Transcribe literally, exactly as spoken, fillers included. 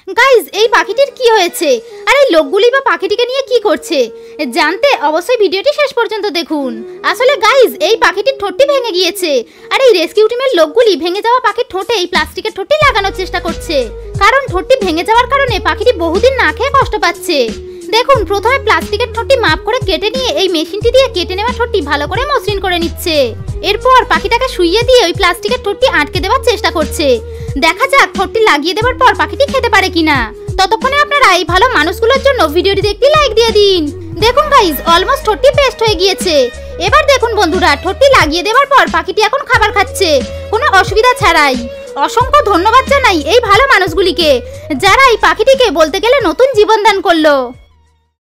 Guys এই পাখিটির কি হয়েছে আর এই লোকগুলি বা পাখিটিকে নিয়ে কি করছে জানতে অবশ্যই ভিডিওটি শেষ পর্যন্ত দেখুন। আসলে গাইজ এই পাখিটির ঠোঁটটি ভেঙে গিয়েছে আর এই রেস্কিউ টিমের লোকগুলি ভেঙে যাওয়া পাখির ঠোঁটে এই প্লাস্টিকের ঠোঁটটি লাগানোর চেষ্টা করছে, কারণ ঠোঁটটি ভেঙে যাওয়ার কারণে পাখিটি বহুদিন না খেয়ে কষ্ট পাচ্ছে। দেখুন প্রথমে প্লাস্টিকের ঠোঁটটি মাপ করে কেটে নিয়ে এই মেশিনটি দিয়ে কেটে নেওয়া ঠোঁটটি ভালো করে মসৃণ করে নিচ্ছে। এরপর পাখিটাকে শুইয়ে দিয়ে ওই প্লাস্টিকের ঠোঁটটি আটকে দেওয়ার চেষ্টা করছে। দেখা যাক ঠোঁটটি লাগিয়ে দেওয়ার পর পাখিটি খেতে পারে কিনা। ততক্ষণে আপনারা এই ভালো মানুষগুলোর জন্য ভিডিওটিতে একটি লাইক দিয়ে দিন। দেখুন গাইজ অলমোস্ট ঠোঁটটি পেস্ট হয়ে গিয়েছে। এবার দেখুন বন্ধুরা ঠোঁটটি লাগিয়ে দেওয়ার পর পাখিটি এখন খাবার খাচ্ছে কোনো অসুবিধা ছাড়াই। অসংখ্য ধন্যবাদ জানাই এই ভালো মানুষগুলিকে যারা এই পাখিটিকে বলতে গেলে নতুন জীবন দান করলো।